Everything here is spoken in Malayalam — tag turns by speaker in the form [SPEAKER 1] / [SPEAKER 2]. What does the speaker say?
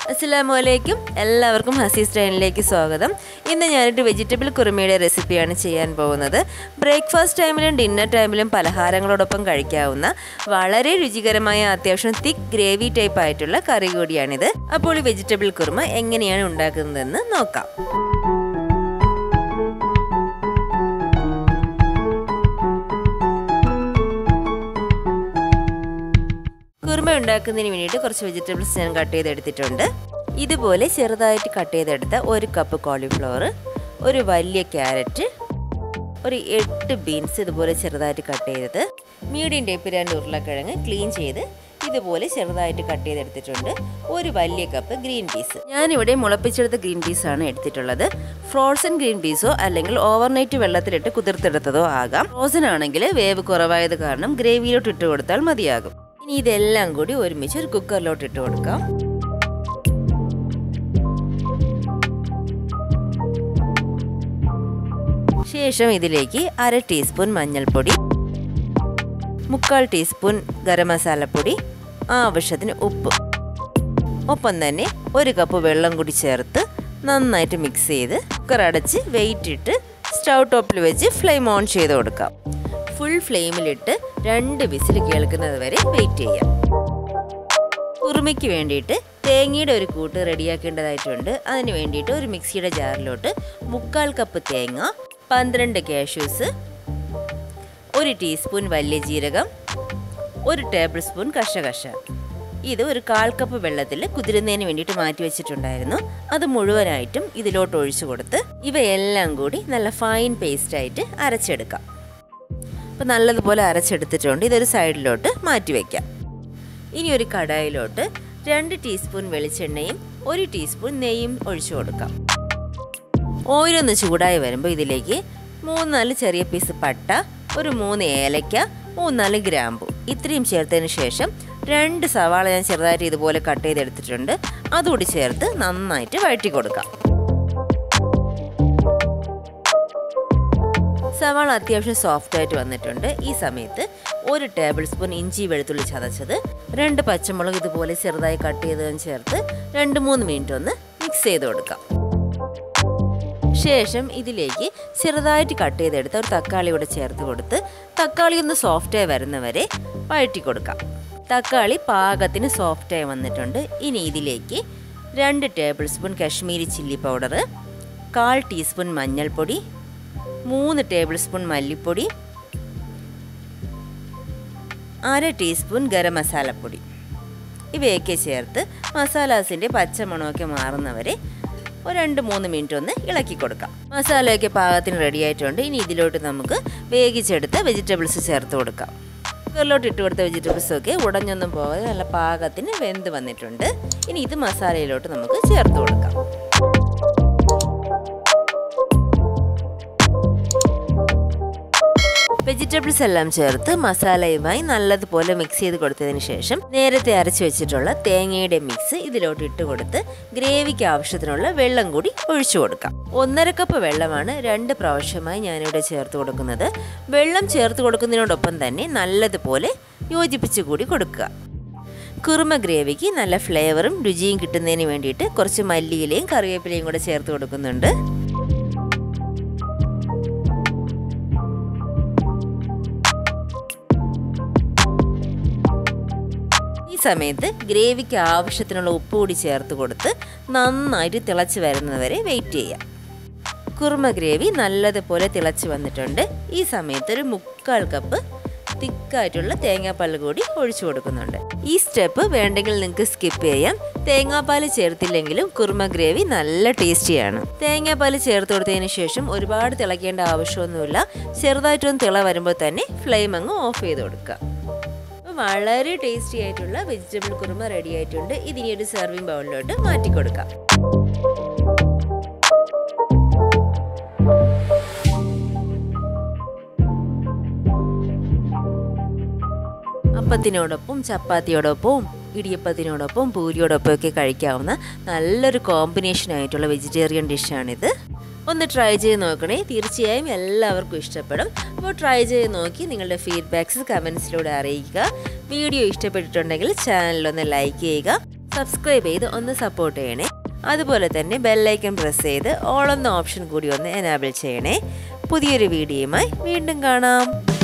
[SPEAKER 1] അസ്സലാമുഅലൈക്കും എല്ലാവർക്കും ഹസി സ്റ്റൈലിലേക്ക് സ്വാഗതം. ഇന്ന് ഞാനൊരു വെജിറ്റബിൾ കുറുമയുടെ റെസിപ്പിയാണ് ചെയ്യാൻ പോകുന്നത്. ബ്രേക്ക്ഫാസ്റ്റ് ടൈമിലും ഡിന്നർ ടൈമിലും പലഹാരങ്ങളോടൊപ്പം കഴിക്കാവുന്ന വളരെ രുചികരമായ അത്യാവശ്യം തിക്ക് ഗ്രേവി ടൈപ്പ് ആയിട്ടുള്ള കറി കൂടിയാണിത്. അപ്പോൾ ഈ വെജിറ്റബിൾ കുറുമ എങ്ങനെയാണ് ഉണ്ടാക്കുന്നതെന്ന് നോക്കാം. കുറുമ ഉണ്ടാക്കുന്നതിന് വേണ്ടിയിട്ട് കുറച്ച് വെജിറ്റബിൾസ് ഞാൻ കട്ട് ചെയ്തെടുത്തിട്ടുണ്ട്. ഇതുപോലെ ചെറുതായിട്ട് കട്ട് ചെയ്തെടുത്ത 1 കപ്പ് കോളിഫ്ലവർ, ഒരു വലിയ ക്യാരറ്റ്, ഒരു 8 ബീൻസ് ഇതുപോലെ ചെറുതായിട്ട് കട്ട് ചെയ്തത്, മീഡിയം ടൈപ്പ് 2 ഉരുളക്കിഴങ്ങ് ക്ലീൻ ചെയ്ത് ഇതുപോലെ ചെറുതായിട്ട് കട്ട് ചെയ്തെടുത്തിട്ടുണ്ട്, ഒരു വലിയ കപ്പ് ഗ്രീൻ പീസ്. ഞാനിവിടെ മുളപ്പിച്ചെടുത്ത ഗ്രീൻ പീസാണ് എടുത്തിട്ടുള്ളത്. ഫ്രോസൺ ഗ്രീൻ പീസോ അല്ലെങ്കിൽ ഓവർനൈറ്റ് വെള്ളത്തിലിട്ട് കുതിർത്തെടുത്തതോ ആകാം. ഫ്രോസൺ ആണെങ്കിൽ വേവ് കുറവായത് കാരണം ഗ്രേവിയിലോട്ട് ഇട്ട് കൊടുത്താൽ മതിയാകും. ഇനി ഇതെല്ലാം കൂടി ഒരുമിച്ച് ഒരു കുക്കറിലോട്ട് ഇട്ട് കൊടുക്കാം. ശേഷം ഇതിലേക്ക് 1/2 ടീസ്പൂൺ മഞ്ഞൾപ്പൊടി, 3/4 ടീസ്പൂൺ ഗരം മസാലപ്പൊടി, ആവശ്യത്തിന് ഉപ്പ്, ഒപ്പം തന്നെ 1 കപ്പ് വെള്ളം കൂടി ചേർത്ത് നന്നായിട്ട് മിക്സ് ചെയ്ത് കുക്കർ അടച്ച് വെയിറ്റ് ഇട്ട് സ്റ്റൗ ടോപ്പിൽ വെച്ച് ഫ്ലെയിം ഓൺ ചെയ്ത് കൊടുക്കാം. ഫുൾ ഫ്ലെയിമിലിട്ട് 2 വിസിൽ കേൾക്കുന്നത് വരെ വെയിറ്റ് ചെയ്യാം. കുറുമയ്ക്ക് വേണ്ടിയിട്ട് തേങ്ങയുടെ ഒരു കൂട്ട് റെഡിയാക്കേണ്ടതായിട്ടുണ്ട്. അതിന് വേണ്ടിയിട്ട് ഒരു മിക്സിയുടെ ജാറിലോട്ട് 3/4 കപ്പ് തേങ്ങ, 12 കാഷ്യൂസ്, 1 ടീസ്പൂൺ വലിയ ജീരകം, 1 ടേബിൾ സ്പൂൺ കശകശ, ഇത് ഒരു 1/4 കപ്പ് വെള്ളത്തിൽ കുതിരുന്നതിന് വേണ്ടിയിട്ട് മാറ്റി വെച്ചിട്ടുണ്ടായിരുന്നു. അത് മുഴുവനായിട്ടും ഇതിലോട്ട് ഒഴിച്ചു കൊടുത്ത് ഇവയെല്ലാം കൂടി നല്ല ഫൈൻ പേസ്റ്റായിട്ട് അരച്ചെടുക്കാം. അപ്പോൾ നല്ലതുപോലെ അരച്ചെടുത്തിട്ടുണ്ട്. ഇതൊരു സൈഡിലോട്ട് മാറ്റി വയ്ക്കാം. ഇനി ഒരു കടായിലോട്ട് 2 ടീസ്പൂൺ വെളിച്ചെണ്ണയും 1 ടീസ്പൂൺ നെയ്യും ഒഴിച്ചു കൊടുക്കാം. ഓയിലൊന്ന് ചൂടായി വരുമ്പോൾ ഇതിലേക്ക് 3-4 ചെറിയ പീസ് പട്ട, ഒരു 3 ഏലക്ക, 3-4 ഗ്രാമ്പു ഇത്രയും ചേർത്തതിന് ശേഷം 2 സവാള ഞാൻ ചെറുതായിട്ട് ഇതുപോലെ കട്ട് ചെയ്തെടുത്തിട്ടുണ്ട്. അതുകൂടി ചേർത്ത് നന്നായിട്ട് വഴറ്റി കൊടുക്കാം. സവാള അത്യാവശ്യം സോഫ്റ്റായിട്ട് വന്നിട്ടുണ്ട്. ഈ സമയത്ത് 1 ടേബിൾ സ്പൂൺ ഇഞ്ചി വെളുത്തുള്ളി ചതച്ചത്, 2 പച്ചമുളക് ഇതുപോലെ ചെറുതായി കട്ട് ചെയ്തതും ചേർത്ത് 2-3 മിനിറ്റ് ഒന്ന് മിക്സ് ചെയ്ത് കൊടുക്കാം. ശേഷം ഇതിലേക്ക് ചെറുതായിട്ട് കട്ട് ചെയ്തെടുത്ത ഒരു തക്കാളി കൂടെ ചേർത്ത് കൊടുത്ത് തക്കാളി ഒന്ന് സോഫ്റ്റായി വരുന്നവരെ വഴറ്റി കൊടുക്കാം. തക്കാളി പാകത്തിന് സോഫ്റ്റായി വന്നിട്ടുണ്ട്. ഇനി ഇതിലേക്ക് 2 tablespoon Kashmiri chilli powder, 1/4 teaspoon മഞ്ഞൾപ്പൊടി, 3 ടേബിൾ സ്പൂൺ മല്ലിപ്പൊടി, 1/2 ടീസ്പൂൺ ഗരം മസാലപ്പൊടി ഇവയൊക്കെ ചേർത്ത് മസാലാസിൻ്റെ പച്ചമണമൊക്കെ മാറുന്നവരെ ഒരു 2-3 മിനിറ്റ് ഒന്ന് ഇളക്കി കൊടുക്കാം. മസാലയൊക്കെ പാകത്തിന് റെഡി ആയിട്ടുണ്ട്. ഇനി ഇതിലോട്ട് നമുക്ക് വേവിച്ചെടുത്ത വെജിറ്റബിൾസ് ചേർത്ത് കൊടുക്കാം. കുക്കറിലോട്ട് ഇട്ട് കൊടുത്ത വെജിറ്റബിൾസൊക്കെ ഉടഞ്ഞൊന്നും പോകാതെ നല്ല പാകത്തിന് വെന്ത് വന്നിട്ടുണ്ട്. ഇനി ഇത് മസാലയിലോട്ട് നമുക്ക് ചേർത്ത് കൊടുക്കാം. വെജിറ്റബിൾസ് എല്ലാം ചേർത്ത് മസാലയുമായി നല്ലതുപോലെ മിക്സ് ചെയ്ത് കൊടുത്തതിന് ശേഷം നേരത്തെ അരച്ചു വെച്ചിട്ടുള്ള തേങ്ങയുടെ മിക്സ് ഇതിലോട്ട് ഇട്ട് കൊടുത്ത് ഗ്രേവിക്ക് ആവശ്യത്തിനുള്ള വെള്ളം കൂടി ഒഴിച്ചു കൊടുക്കാം. 1/2 കപ്പ് വെള്ളമാണ് 2 പ്രാവശ്യമായി ഞാനിവിടെ ചേർത്ത് കൊടുക്കുന്നത്. വെള്ളം ചേർത്ത് കൊടുക്കുന്നതിനോടൊപ്പം തന്നെ നല്ലതുപോലെ യോജിപ്പിച്ച് കൂടി കൊടുക്കുക. കുറുമ ഗ്രേവിക്ക് നല്ല ഫ്ലേവറും രുചിയും കിട്ടുന്നതിന് വേണ്ടിയിട്ട് കുറച്ച് മല്ലിയിലയും കറിവേപ്പിലയും കൂടെ ചേർത്ത് കൊടുക്കുന്നുണ്ട്. ഈ സമയത്ത് ഗ്രേവിക്ക് ആവശ്യത്തിനുള്ള ഉപ്പ് കൂടി ചേർത്ത് കൊടുത്ത് നന്നായിട്ട് തിളച്ച് വരുന്നവരെ വെയിറ്റ് ചെയ്യാം. കുറുമ ഗ്രേവി നല്ലതുപോലെ തിളച്ച് വന്നിട്ടുണ്ട്. ഈ സമയത്ത് ഒരു 3/4 കപ്പ് തിക്കായിട്ടുള്ള തേങ്ങാപ്പാൽ കൂടി ഒഴിച്ചു കൊടുക്കുന്നുണ്ട്. ഈ സ്റ്റെപ്പ് വേണ്ടെങ്കിൽ നിങ്ങൾക്ക് സ്കിപ്പ് ചെയ്യാം. തേങ്ങാപ്പാൽ ചേർത്തില്ലെങ്കിലും കുറുമ ഗ്രേവി നല്ല ടേസ്റ്റിയാണ്. തേങ്ങാപ്പാൽ ചേർത്ത് കൊടുത്തതിന് ശേഷം ഒരുപാട് തിളയ്ക്കേണ്ട ആവശ്യമൊന്നുമില്ല. ചെറുതായിട്ടൊന്ന് തിള വരുമ്പോൾ തന്നെ ഫ്ലെയിം അങ്ങ് ഓഫ് ചെയ്ത് കൊടുക്കുക. വളരെ ടേസ്റ്റി ആയിട്ടുള്ള വെജിറ്റബിൾ കുറുമ റെഡി ആയിട്ടുണ്ട്. ഇതിനി ഒരു സെർവിങ് ബൗളിലോട്ട് മാറ്റി കൊടുക്കാം. അപ്പത്തിനോടൊപ്പം ചപ്പാത്തിയോടൊപ്പവും ഇടിയപ്പത്തിനോടൊപ്പം പൂരിയോടൊപ്പം ഒക്കെ കഴിക്കാവുന്ന നല്ലൊരു കോമ്പിനേഷൻ ആയിട്ടുള്ള വെജിറ്റേറിയൻ ഡിഷാണിത്. ഒന്ന് ട്രൈ ചെയ്ത് നോക്കണേ. തീർച്ചയായും എല്ലാവർക്കും ഇഷ്ടപ്പെടും. അപ്പോൾ ട്രൈ ചെയ്ത് നോക്കി നിങ്ങളുടെ ഫീഡ്ബാക്ക്സ് കമൻസിലൂടെ അറിയിക്കുക. വീഡിയോ ഇഷ്ടപ്പെട്ടിട്ടുണ്ടെങ്കിൽ ചാനലൊന്ന് ലൈക്ക് ചെയ്യുക, സബ്സ്ക്രൈബ് ചെയ്ത് ഒന്ന് സപ്പോർട്ട് ചെയ്യണേ. അതുപോലെ തന്നെ ബെല്ലൈക്കൺ പ്രസ് ചെയ്ത് ഓൾ എന്ന ഓപ്ഷൻ കൂടി ഒന്ന് എനാബിൾ ചെയ്യണേ. പുതിയൊരു വീഡിയോയുമായി വീണ്ടും കാണാം.